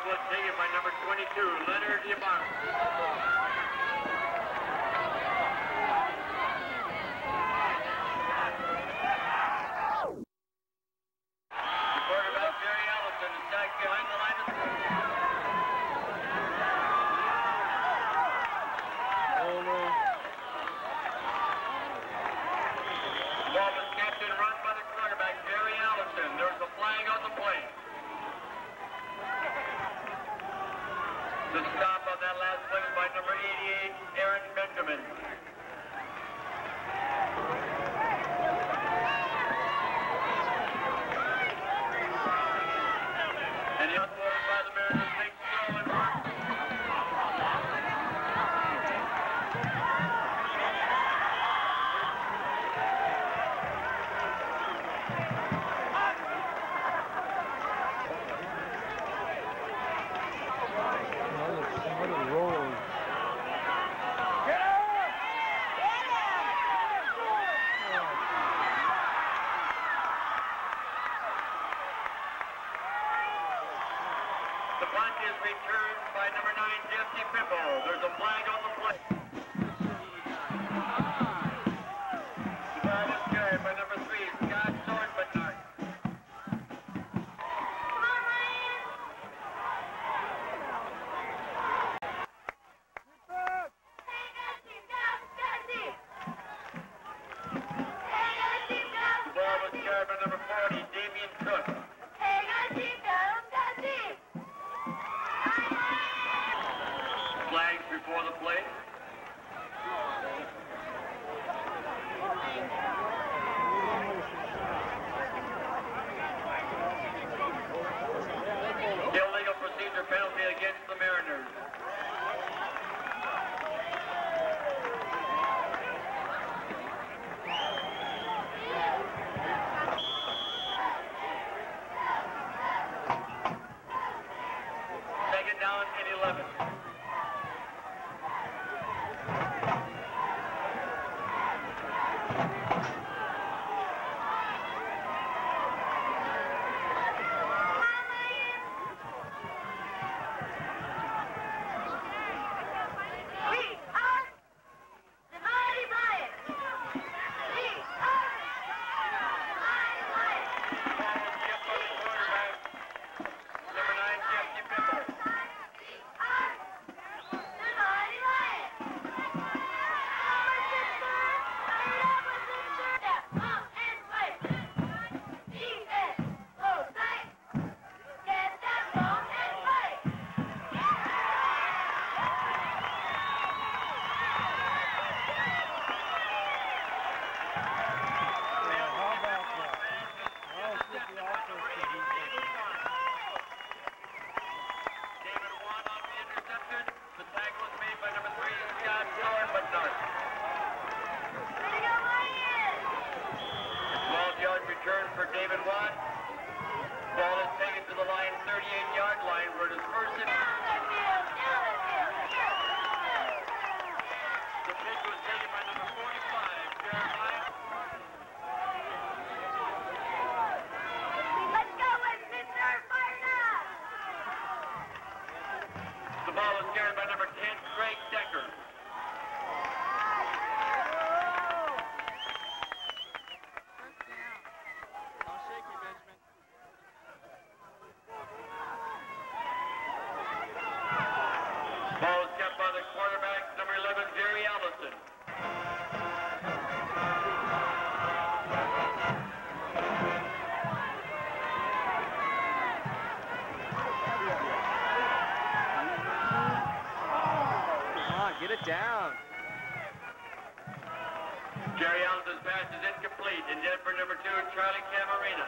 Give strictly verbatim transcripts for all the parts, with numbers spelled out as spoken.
was taken by number twenty-two, Leonard Yabara. The quarterback, Jerry Allison, is sacked behind the line of scrimmage. Oh, no. Ball was kept and run by the quarterback, Jerry Allison. There's a flag on the play. The stop on that last play was by number eighty-eight, Aaron Benjamin. And the other one by the Mariners makes throw and run. The punt is returned by number nine, Jesse Pipple. There's a flag on the play. The ball is carried by number three, Scott Thornbernard. The ball was carried by number forty, Damian Cook. Flags before the play. Illegal procedure penalty against the Mariners. Second down and eleven. Return for David Watt. Ball is taken to the line, thirty-eight yard line, where it is first and... The pitch was taken by number forty-five, Jeremiah. Let's go with Mister Fire! The ball is carried by number ten, Greg Decker. Ball is kept by the quarterback, number eleven, Jerry Allison. Come on, get it down. Jerry Allison's pass is incomplete, and then for number two, Charlie Camarena.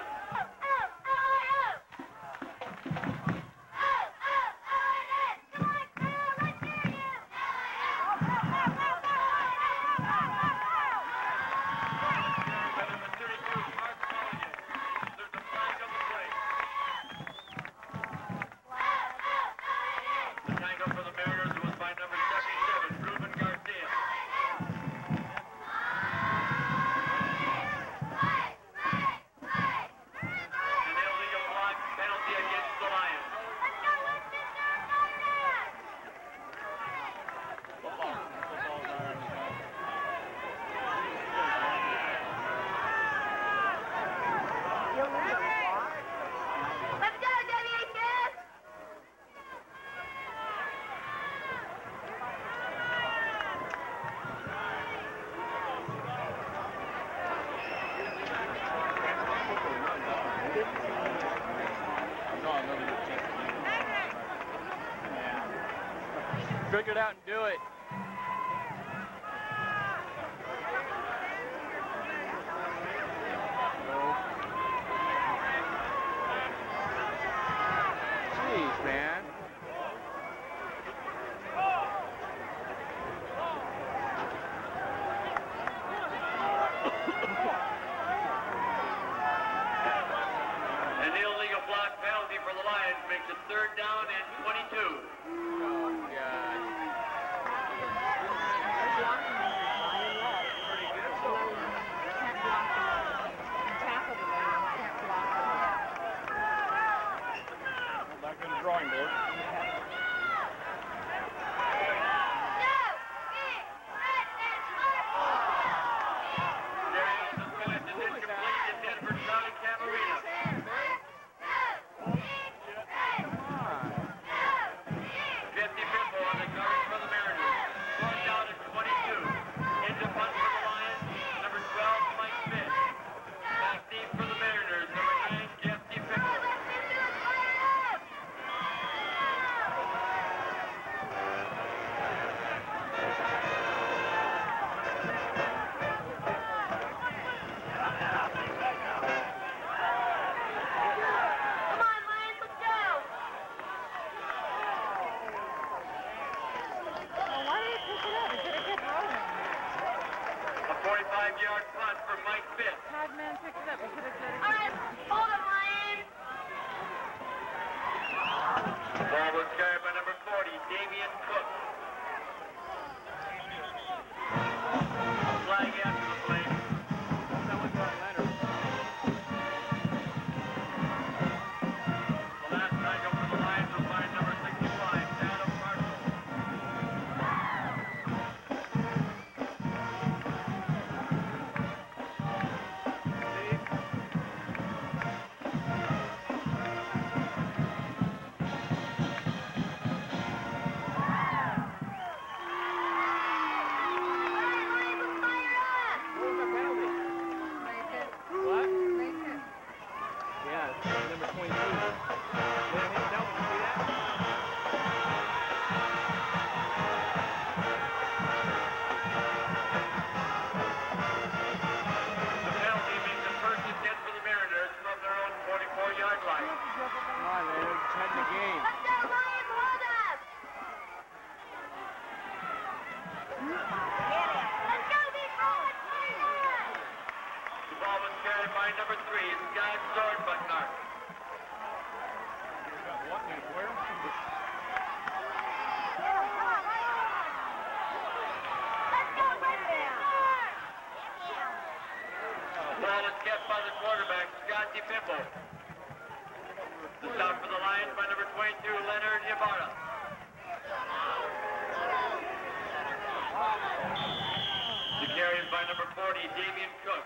Figure it out and do it. Jeez, man. An illegal block penalty for the Lions makes it third down and twenty-two. Oh, God. Back to the drawing board. forty-five-yard punt for Mike Fitt. Hardman picked it up. We could have said it. All right, hold him, Lions. Ball was carried by number forty, Damian Cook. Flag after the play. That one's on Leonard. The last tackle for the Lions was by number sixty-five, Adam Marshall. The stop for the Lions by number twenty-two, Leonard Ibarra. The carry is by number forty, Damian Cook.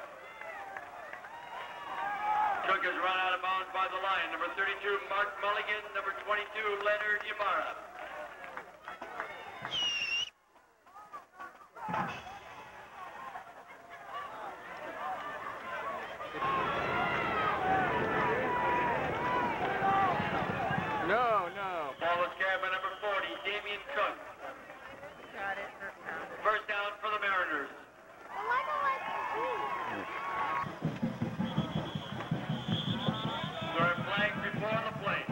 Cook is run out of bounds by the line. Number thirty-two, Mark Mulligan. Number twenty-two, Leonard Ibarra. No, no. Ball was carried by number forty, Damian Cook. Got it. First down. First down for the Mariners. There are flags before the play.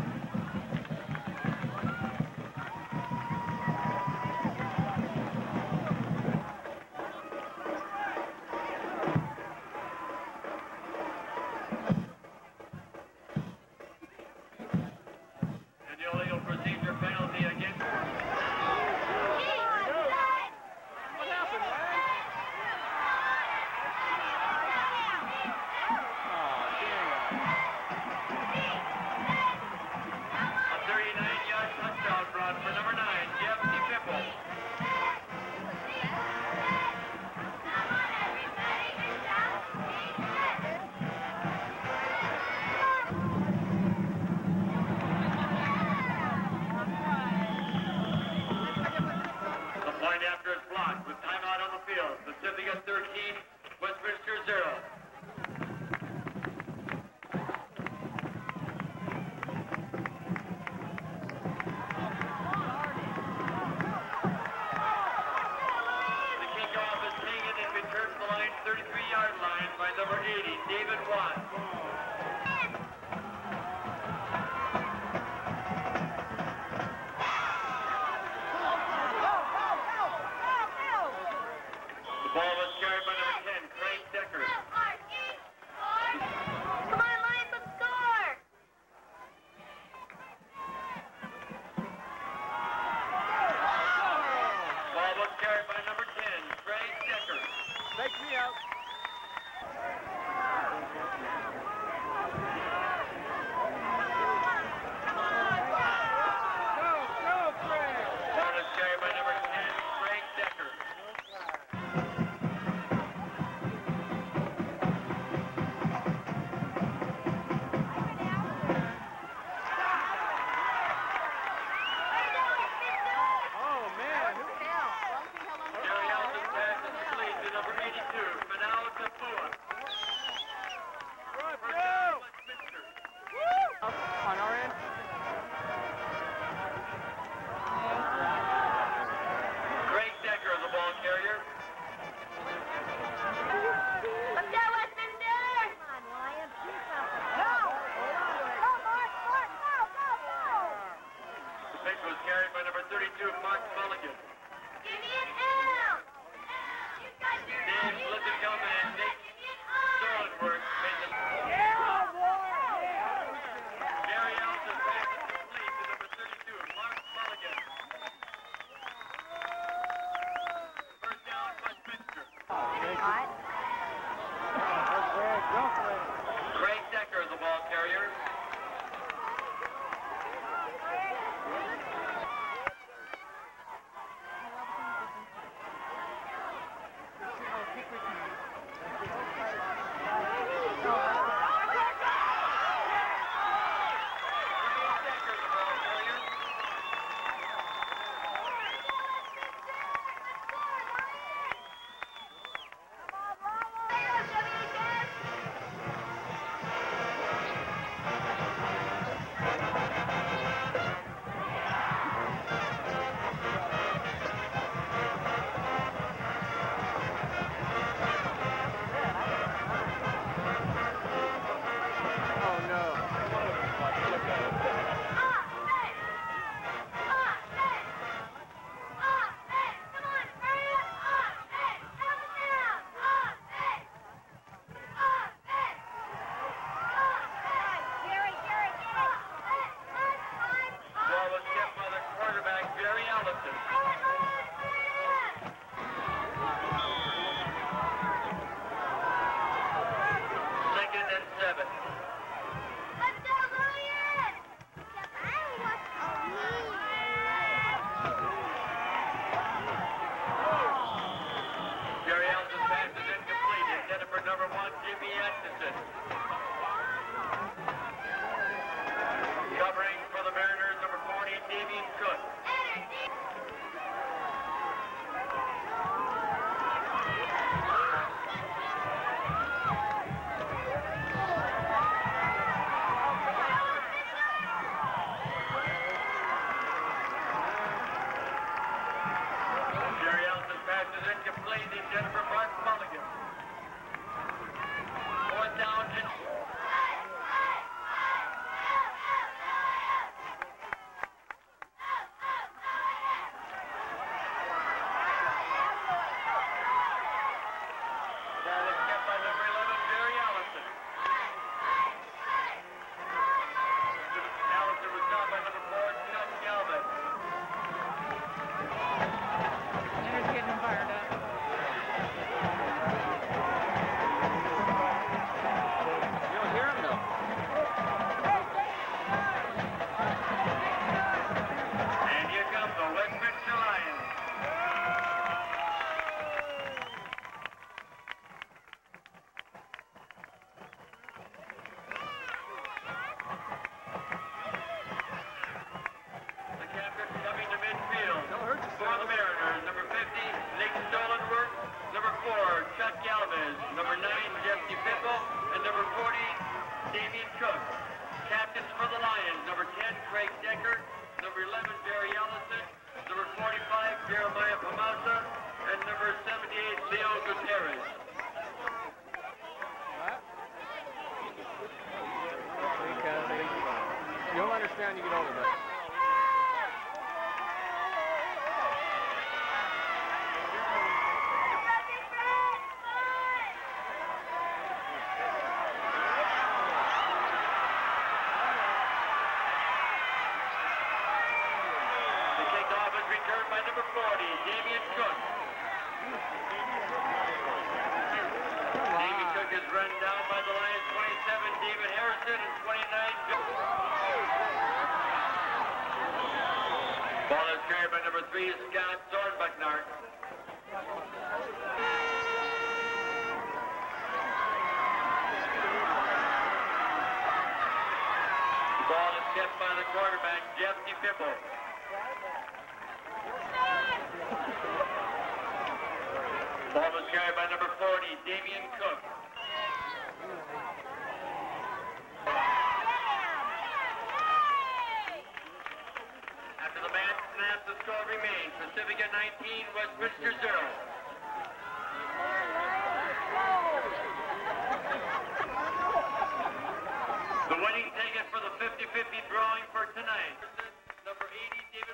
pick was carried by number thirty-two, Mark Mulligan. Give me an L. You got your Dave Lithicum and Nick Stolenworth made the... Yeah, boy. Gary Elton passes complete to number thirty-two, Mark Mulligan. First down, Westminster. Greg Decker, the ball carrier. Captains for the Lions, number ten, Craig Decker, number eleven, Barry Ellison, number forty-five, Jeremiah Pamasa, and number seventy-eight, Leo Gutierrez. What? You'll understand you get older, but... Returned by number forty, Damian Cook. Damian Cook is run down by the Lions, twenty-seven, David Harrison, and twenty-nine, Joe. Ball is carried by number three, Scott Zornbuckner. Ball is kept by the quarterback, Jeff DePippo. Ball was carried by number forty, Damian Cook. After the match snap, the score remains Pacifica nineteen, Westminster zero. The winning ticket for the fifty fifty drawing for tonight, number eighty, David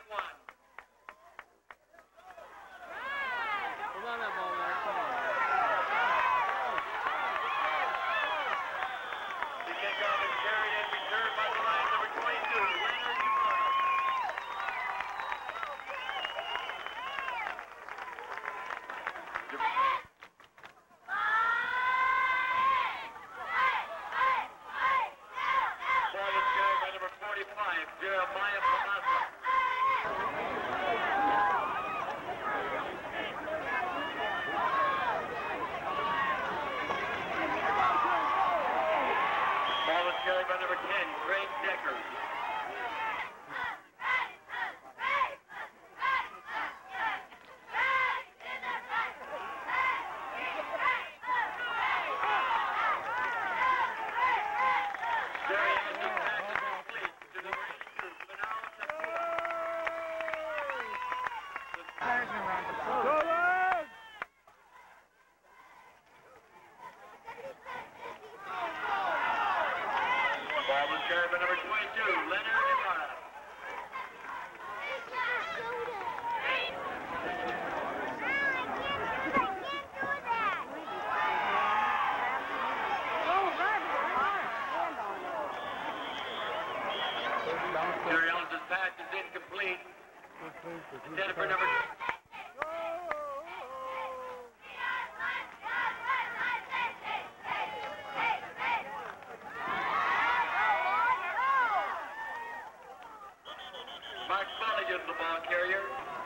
twenty-two, Leonard Ibarra. Jerry Ellis's pass is incomplete. Intended for number Mark Mulligan, the ball carrier.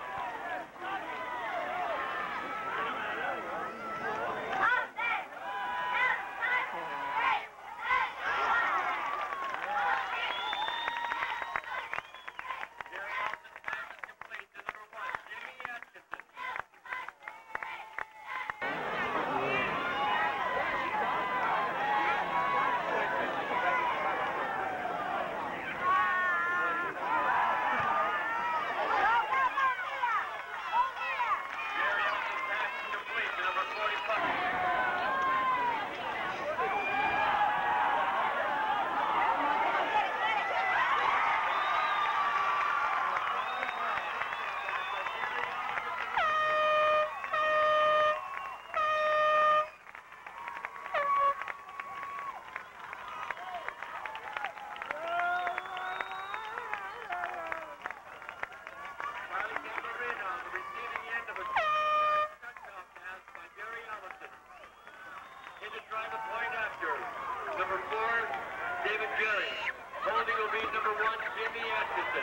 Number four, David Gary. Holding will be number one, Jimmy Atkinson.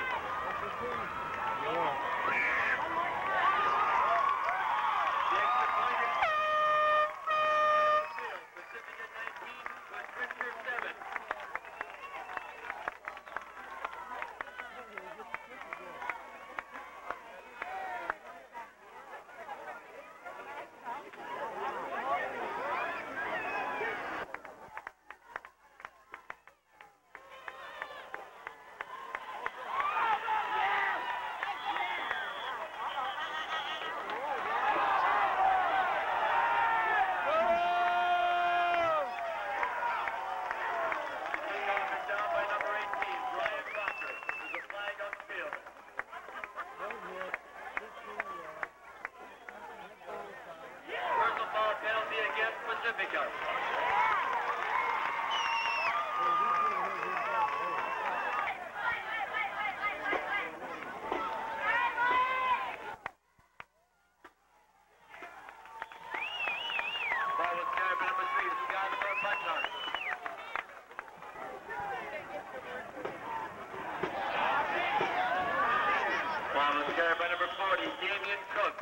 The extra point is Pacifica nineteen, with Fisher seven. Pacifica. Ball was carried by number three, Scott Butler. Ball was carried by number forty, Damian Cook.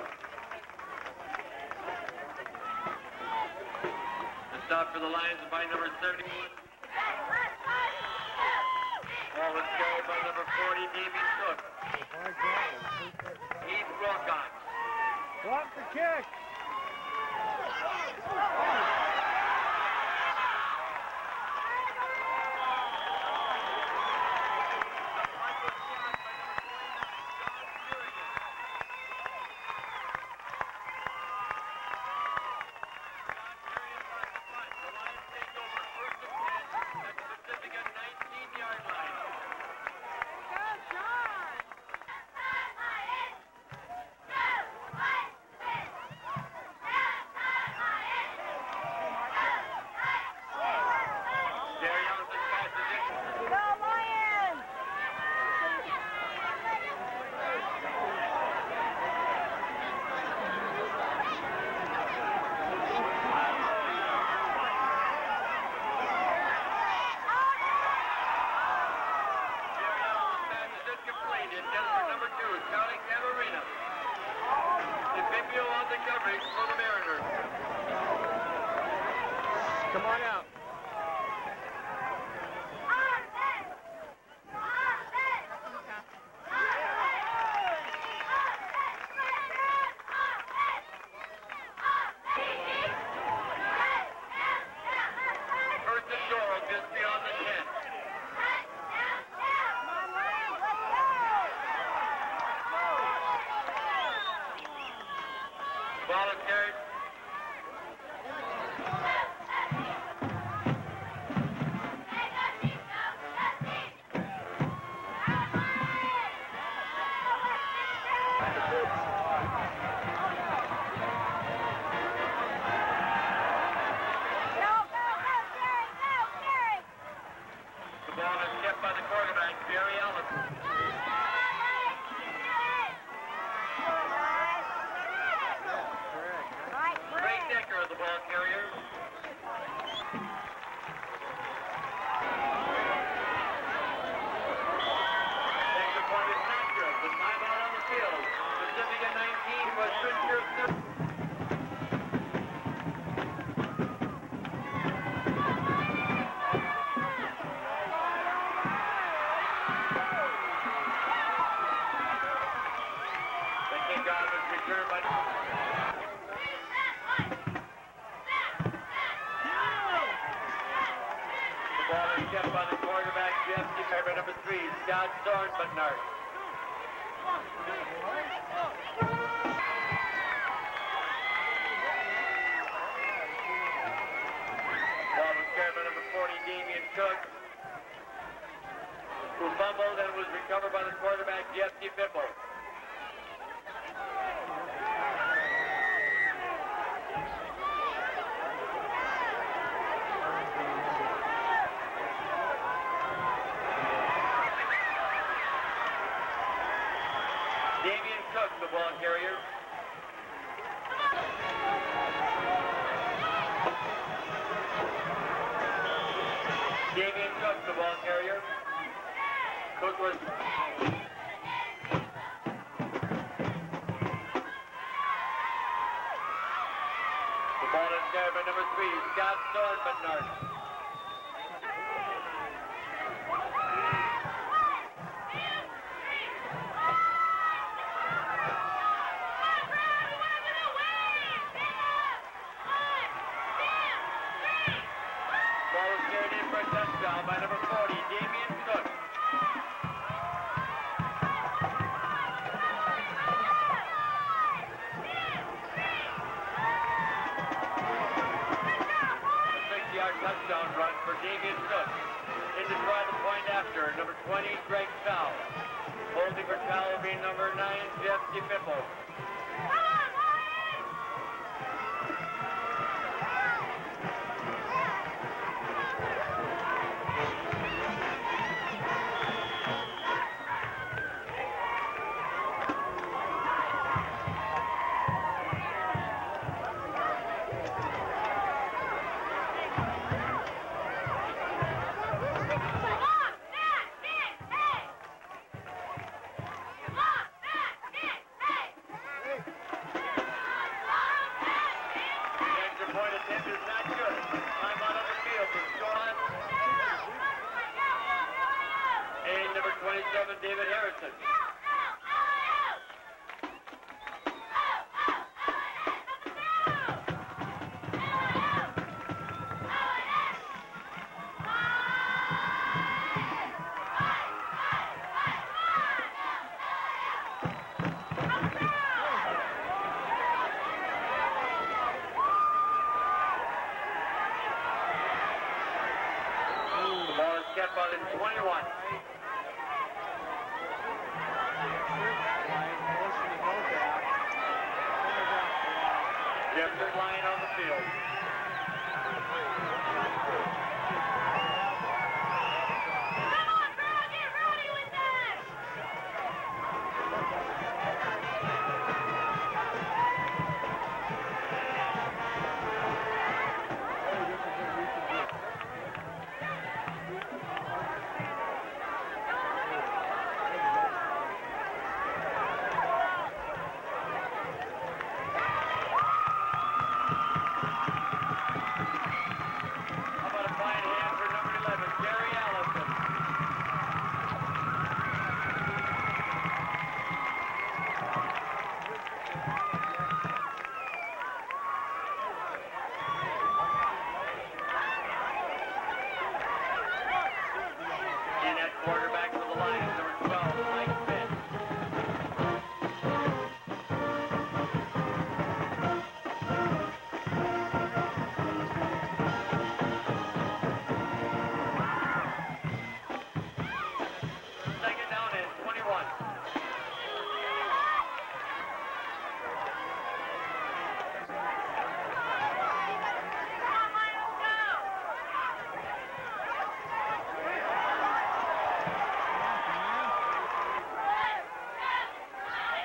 Stop for the Lions by number seventy-one. Ball was carried by number forty, Davey Cook. Heath Wilcox. Block the kick. Come on out. First and goal, just beyond the ten. Ball is carried. The ball is kept by the quarterback, Jerry Ellison. Craig Decker is the ball carrier. Extra point is not good. The timeout on the field. Pacifica nineteen, West Windsor. The kickoff is returned by... The ball is kept by the quarterback, Jeff Department number three, Scott Thornbutnart. Ball was carried by number forty, Damian Cook, who fumbled and was recovered by the quarterback, Jeff DePippo. Damian Cook, the ball carrier. Damian Cook, the ball carrier. Cook was... The ball is carried by number three, Scott Thornbutnart. Ball was carried in for a touchdown by number forty, Damian Cook. A six-yard touchdown run for Damian Cook. In to try the point after, number twenty, Greg Powell. Holding for Powell being number nine, Jeff DePippo. twenty-seven, David Harrison. The ball is kept on the twenty-one. Jefferson Lion on the field.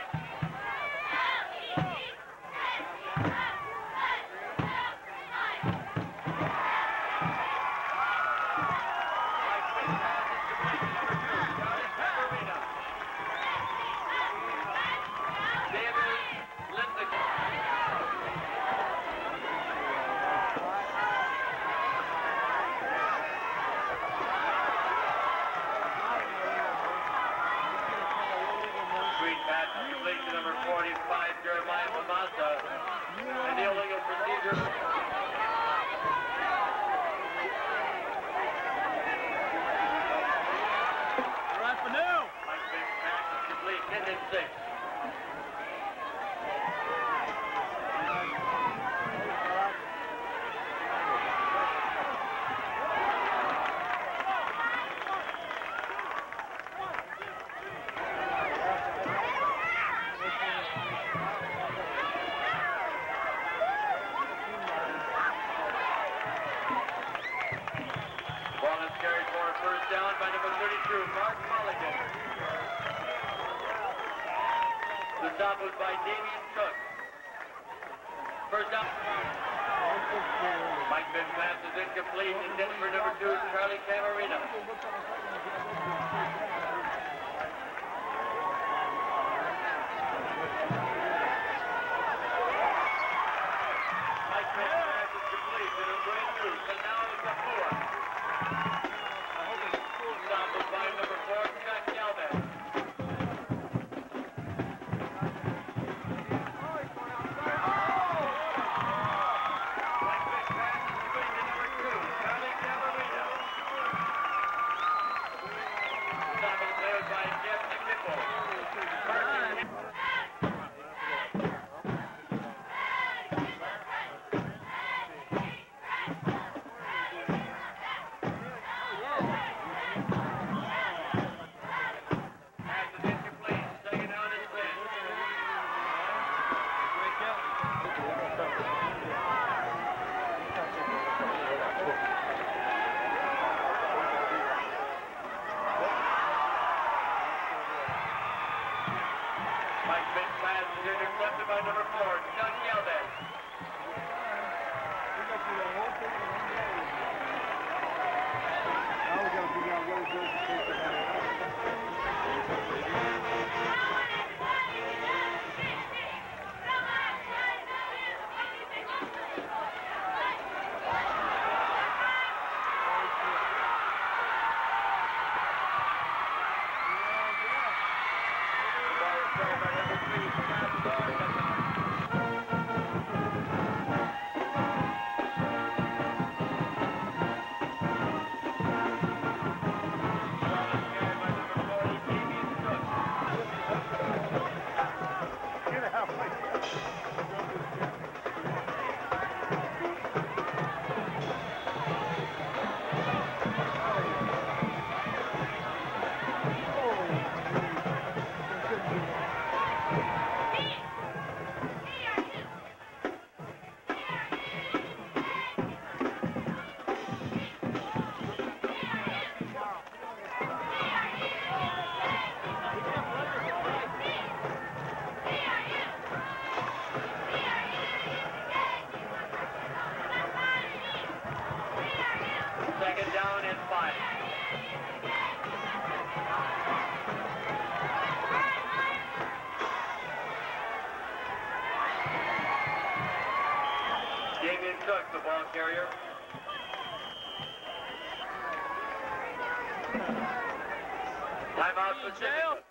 The ball carrier. Timeout Pacifica.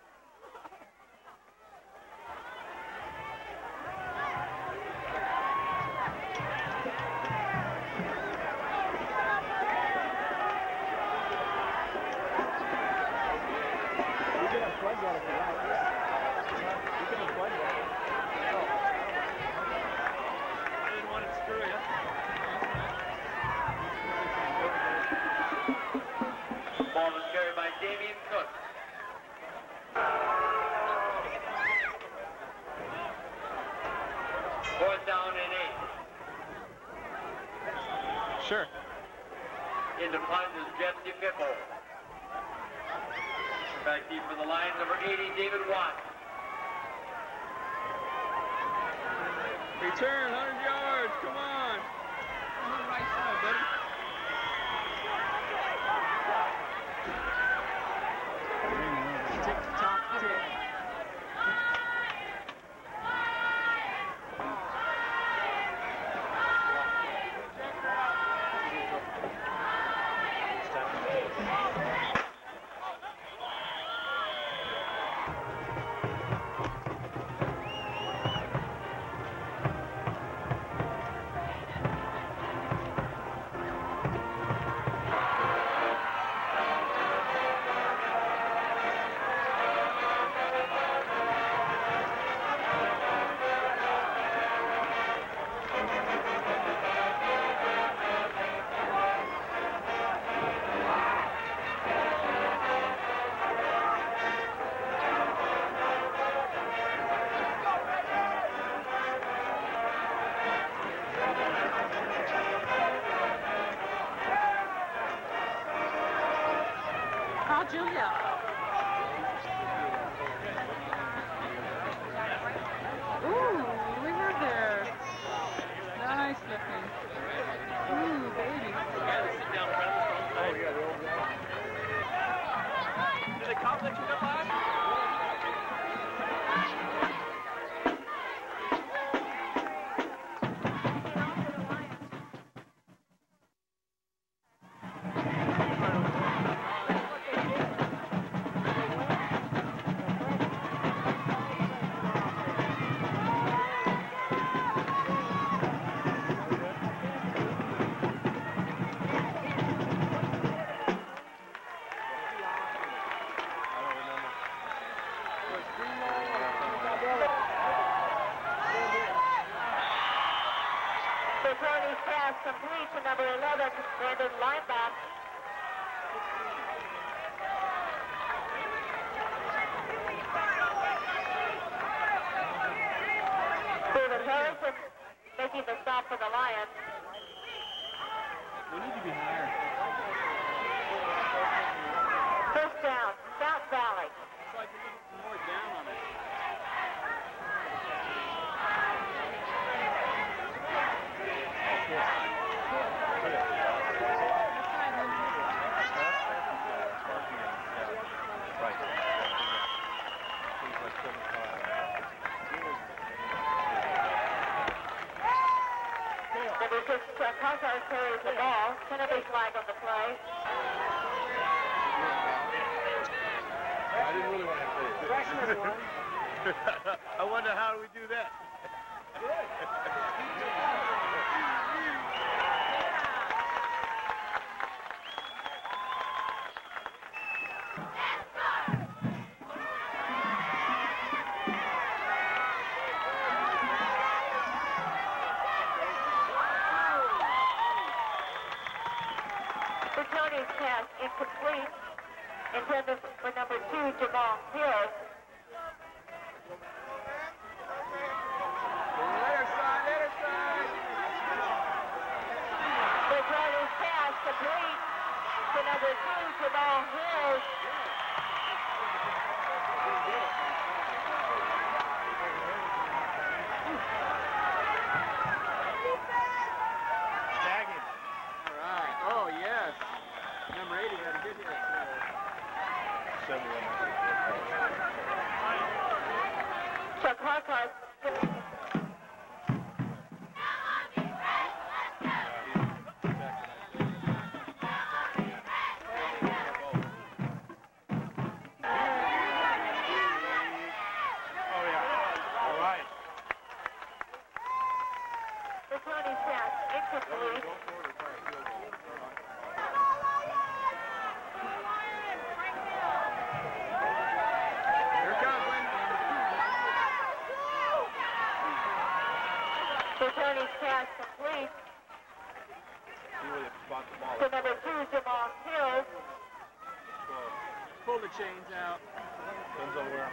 Fourth down and eight. Sure. In the punt is Jesse Pipple. Back deep for the line, number eighty, David Watt. Return, one hundred yards, come on. On the right side, buddy. Tick tock tick. Julia. Ooh, we were there. Nice looking. Ooh, baby. Sit down in front of us. Oh, yeah, the old guy. Did the cop let you go by? Attorney's pass complete to number eleven, Brandon Lineback. David Harrison making the stop for the Lions. We need to be higher. First down, South Valley. It's like we need some more down on it. Number six, uh, Cosar carries the ball. Penalty flag on the play. I didn't really want to say it. Freshman one. I wonder how do we do that? Tony's pass incomplete. Intended for number two, Jamal Hills. Later side, later side. Tony's pass complete to number two, Jamal Hills. Number eighty got a good hit. Chuck Harkart. Oh, yeah. All right. The Tony's pass incomplete. Tony's pass complete to number two, Jamal Hills. Pull the chains out. Depends on where.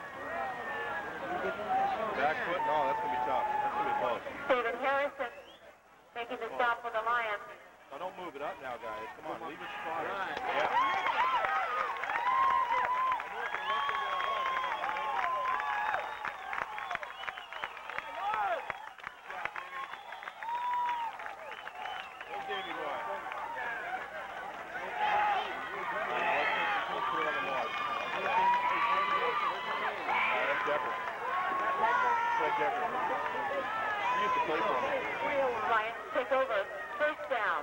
Back foot? No, that's going to be tough. That's going to be close. David Harrison making the stop for the Lions. Now don't move it up now, guys. Come on, leave it spot. Right. Yeah. Decker. He used to play for me. Lions take over. First down.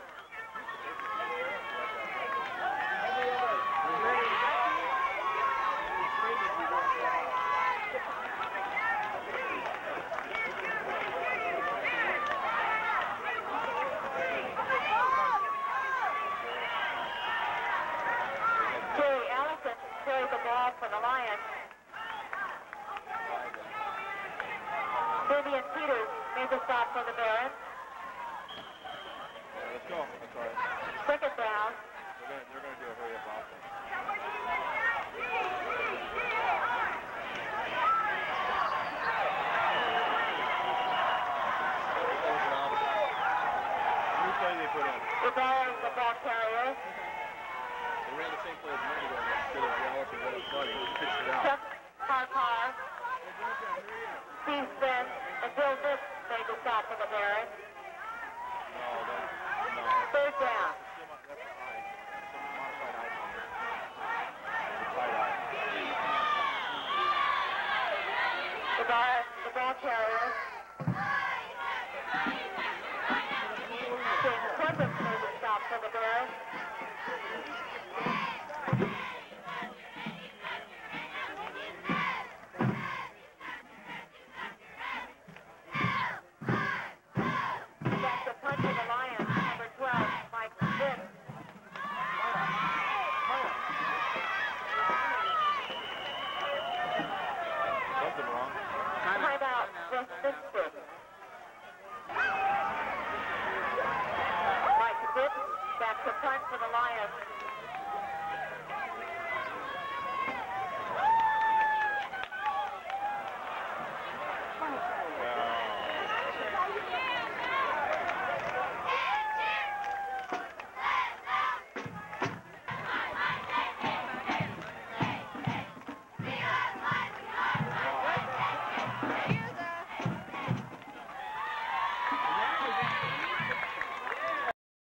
Jerry Allison carried the ball for the Lions. Vivian Peters made the stop for the Barons. Yeah, let's go. That's all right. Second down. They're going they're gonna do a hurry up offense. New play they put in. The ball is the ball carrier. They ran the same play as a minute ago. Instead of Dallas and Willis Money, they pitched it out. Chuck Parkar. Steve Smith and Bill Nick made the stop for the Barons. No, that, no. Third down. That's a high. Some modified eye on it. It's a tight eye. The ball, the ball carrier. James Clemens made the stop for the Barons. That's the punch of the Lions, number twelve, Mike Smith. Something wrong. Timeout, West Pittsburgh.